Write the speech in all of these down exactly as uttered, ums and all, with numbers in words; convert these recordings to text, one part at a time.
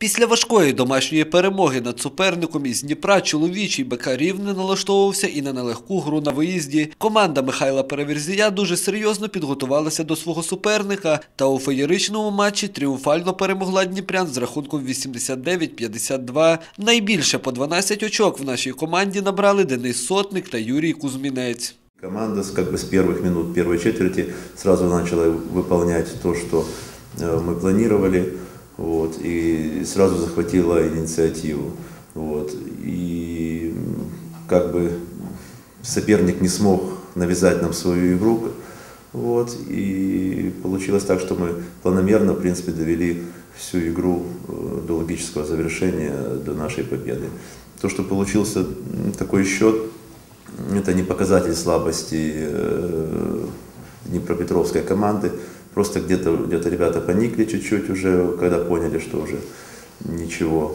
Після важкої домашньої перемоги над суперником із Дніпра чоловічий БК Рівне налаштовувався і на нелегку гру на виїзді. Команда Михайла Переверзія дуже серйозно підготувалася до свого суперника та у феєричному матчі тріумфально перемогла дніпрян з рахунком вісімдесят дев'ять п'ятдесят два. Найбільше по дванадцять очок в нашій команді набрали Денис Сотник та Юрій Кузьмінець. Команда как бы с первых минут первой четверти сразу начала выполнять то, что мы планировали. Вот, и сразу захватила инициативу. Вот, и как бы соперник не смог навязать нам свою игру. Вот, и получилось так, что мы планомерно, в принципе, довели всю игру до логического завершения, до нашей победы. То, что получился такой счет, это не показатель слабости Днепропетровской команды. Просто где-то где-то ребята поникли чуть-чуть уже, когда поняли, что уже ничего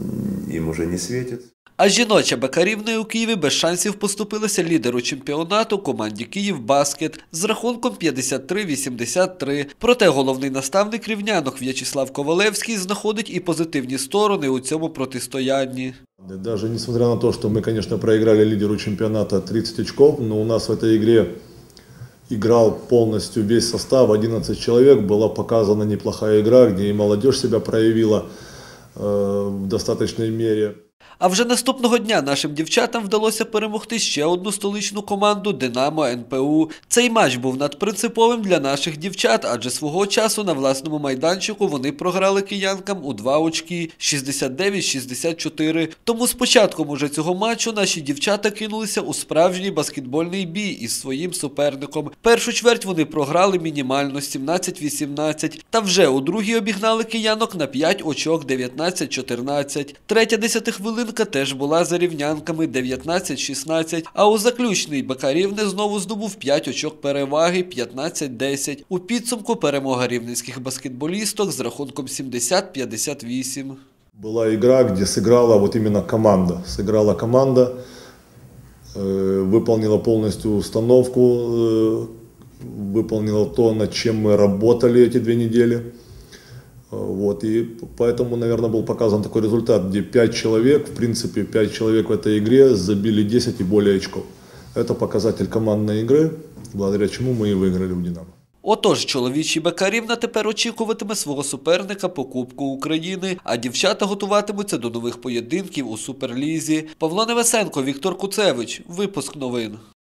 им уже не светит. А жіноча БК Рівне у Києві без шансів поступилася лідеру чемпіонату команді «Київбаскет» з рахунком п'ятдесят три вісімдесят три. Проте головний наставник рівнянок В'ячеслав Ковалевський знаходить і позитивні сторони у цьому протистоянні. Даже несмотря на то, что мы, конечно, проиграли лидеру чемпионата тридцать очков, но у нас в этой игре играл полностью весь состав, одиннадцать человек, была показана неплохая игра, где и молодежь себя проявила э, в достаточной мере. А вже наступного дня нашим дівчатам вдалося перемогти ще одну столичну команду «Динамо ен пе у». Цей матч був надпринциповим для наших дівчат, адже свого часу на власному майданчику вони програли киянкам у два очки – шістдесят дев'ять шістдесят чотири. Тому з початком уже цього матчу наші дівчата кинулися у справжній баскетбольний бій із своїм суперником. Першу чверть вони програли мінімально – сімнадцять вісімнадцять. Та вже у другій обігнали киянок на п'ять очок – дев'ятнадцять чотирнадцять. Третя десятихвилинка теж була за рівнянками дев'ятнадцять шістнадцять, а у заключний БК Рівне знову здобув п'ять очок переваги п'ятнадцять десять. У підсумку перемога рівненських баскетболісток з рахунком сімдесят п'ятдесят вісім. Была игра, где сыграла вот именно команда. Сыграла команда, э, выполнила полностью установку, э, выполнила то, над чем мы работали эти две недели. Вот, и поэтому, наверное, был показан такой результат, где пять человек, в принципе, пять человек в этой игре забили десять и более очков. Это показатель командной игры, благодаря чему мы и выиграли у «Динамо». Отож, чоловічий БК Рівне тепер очікуватиме свого суперника по Кубку України, а дівчата готуватимуться до нових поєдинків у Суперлізі. Павло Невесенко, Віктор Куцевич. Випуск новин.